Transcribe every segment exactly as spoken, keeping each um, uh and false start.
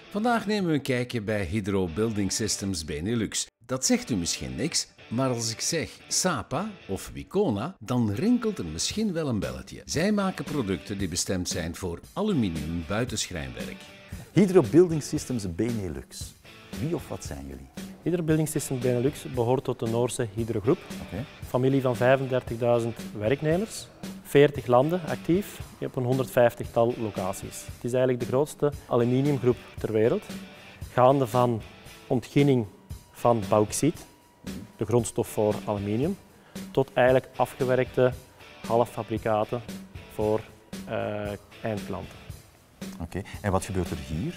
Vandaag nemen we een kijkje bij Hydro Building Systems Benelux. Dat zegt u misschien niks, maar als ik zeg Sapa of Wicona, dan rinkelt er misschien wel een belletje. Zij maken producten die bestemd zijn voor aluminium buitenschrijnwerk. Hydro Building Systems Benelux. Wie of wat zijn jullie? Hydro Building Systems Benelux behoort tot de Noorse Hydro Groep. Okay. Familie van vijfendertigduizend werknemers, veertig landen actief op een honderdvijftigtal locaties. Het is eigenlijk de grootste aluminiumgroep ter wereld, gaande van ontginning van bauxiet, de grondstof voor aluminium, tot eigenlijk afgewerkte halffabrikaten voor uh, eindklanten. Oké, okay. En wat gebeurt er hier?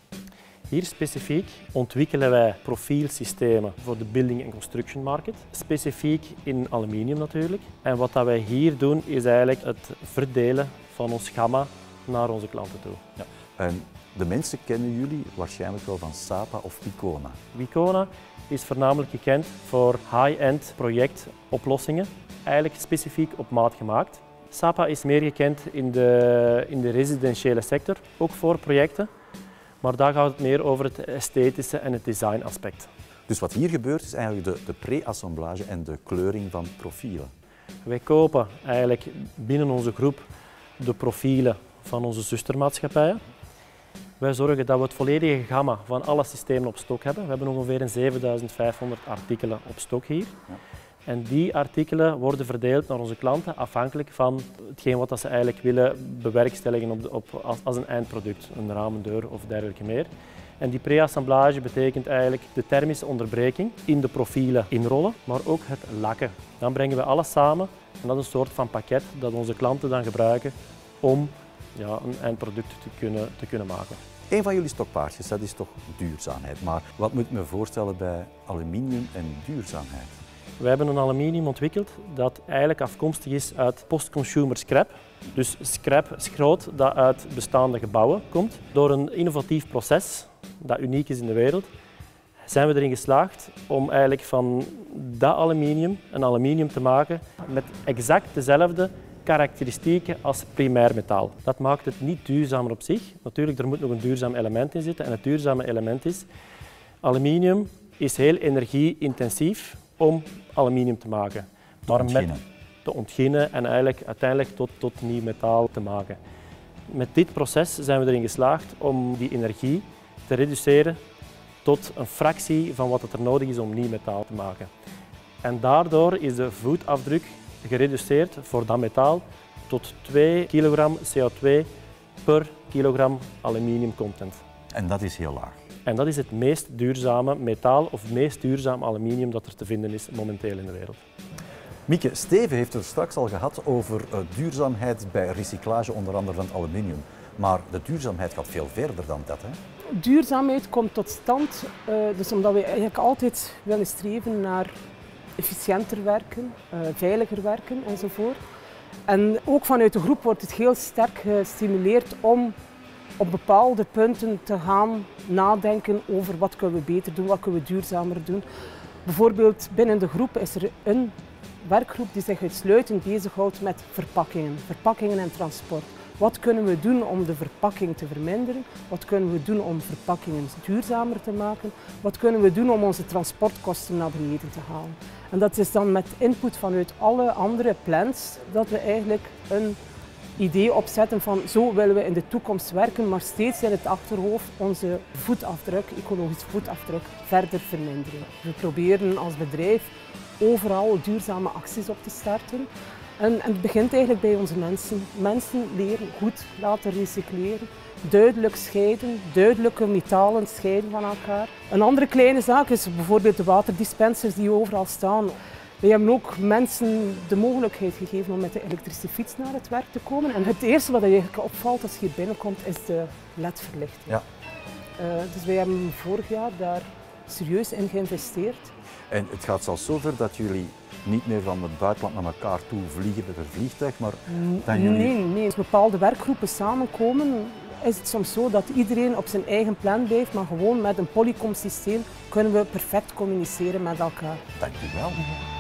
Hier specifiek ontwikkelen wij profielsystemen voor de building en construction market. Specifiek in aluminium natuurlijk. En wat dat wij hier doen is eigenlijk het verdelen van ons gamma naar onze klanten toe. Ja. En de mensen kennen jullie waarschijnlijk wel van Sapa of Wicona. Wicona is voornamelijk gekend voor high-end projectoplossingen, eigenlijk specifiek op maat gemaakt. Sapa is meer gekend in de, in de residentiële sector, ook voor projecten. Maar daar gaat het meer over het esthetische en het design aspect. Dus wat hier gebeurt is eigenlijk de, de pre-assemblage en de kleuring van profielen. Wij kopen eigenlijk binnen onze groep de profielen van onze zustermaatschappijen. Wij zorgen dat we het volledige gamma van alle systemen op stok hebben. We hebben ongeveer zevenduizend vijfhonderd artikelen op stok hier. Ja. En die artikelen worden verdeeld naar onze klanten afhankelijk van hetgeen wat ze eigenlijk willen bewerkstelligen op de, op, als, als een eindproduct, een raam, een deur of dergelijke meer. En die pre-assemblage betekent eigenlijk de thermische onderbreking in de profielen inrollen, maar ook het lakken. Dan brengen we alles samen en dat is een soort van pakket dat onze klanten dan gebruiken om ja, een eindproduct te kunnen, te kunnen maken. Een van jullie stokpaardjes, dat is toch duurzaamheid. Maar wat moet ik me voorstellen bij aluminium en duurzaamheid? We hebben een aluminium ontwikkeld dat eigenlijk afkomstig is uit post-consumer scrap. Dus scrap, schroot dat uit bestaande gebouwen komt. Door een innovatief proces dat uniek is in de wereld, zijn we erin geslaagd om eigenlijk van dat aluminium een aluminium te maken met exact dezelfde karakteristieken als primair metaal. Dat maakt het niet duurzamer op zich. Natuurlijk, er moet nog een duurzaam element in zitten. En het duurzame element is, aluminium is heel energie-intensief om aluminium te maken. Maar met te ontginnen en eigenlijk uiteindelijk tot, tot nieuw metaal te maken. Met dit proces zijn we erin geslaagd om die energie te reduceren tot een fractie van wat er nodig is om nieuw metaal te maken. En daardoor is de voetafdruk gereduceerd voor dat metaal tot twee kilogram C O twee per kilogram aluminiumcontent. En dat is heel laag. En dat is het meest duurzame metaal of meest duurzaam aluminium dat er te vinden is momenteel in de wereld. Mieke, Steven heeft het straks al gehad over uh, duurzaamheid bij recyclage, onder andere van aluminium. Maar de duurzaamheid gaat veel verder dan dat, hè? Duurzaamheid komt tot stand, uh, dus omdat we eigenlijk altijd willen streven naar efficiënter werken, uh, veiliger werken enzovoort. En ook vanuit de groep wordt het heel sterk gestimuleerd om op bepaalde punten te gaan nadenken over wat kunnen we beter doen, wat kunnen we duurzamer doen. Bijvoorbeeld binnen de groep is er een werkgroep die zich uitsluitend bezighoudt met verpakkingen, verpakkingen en transport. Wat kunnen we doen om de verpakking te verminderen? Wat kunnen we doen om verpakkingen duurzamer te maken? Wat kunnen we doen om onze transportkosten naar beneden te halen? En dat is dan met input vanuit alle andere plans dat we eigenlijk een idee opzetten van zo willen we in de toekomst werken, maar steeds in het achterhoofd onze voetafdruk, ecologische voetafdruk, verder verminderen. We proberen als bedrijf overal duurzame acties op te starten. En, en het begint eigenlijk bij onze mensen. Mensen leren goed laten recycleren, duidelijk scheiden, duidelijke metalen scheiden van elkaar. Een andere kleine zaak is bijvoorbeeld de waterdispensers die overal staan. We hebben ook mensen de mogelijkheid gegeven om met de elektrische fiets naar het werk te komen. En het eerste wat je eigenlijk opvalt als je hier binnenkomt is de L E D-verlichting. Ja. Uh, dus wij hebben vorig jaar daar serieus in geïnvesteerd. En het gaat zelfs zover dat jullie niet meer van het buitenland naar elkaar toe vliegen met een vliegtuig, maar dat jullie... Nee, nee. Als bepaalde werkgroepen samenkomen, is het soms zo dat iedereen op zijn eigen plan blijft, maar gewoon met een Polycom systeem kunnen we perfect communiceren met elkaar. Dank u wel.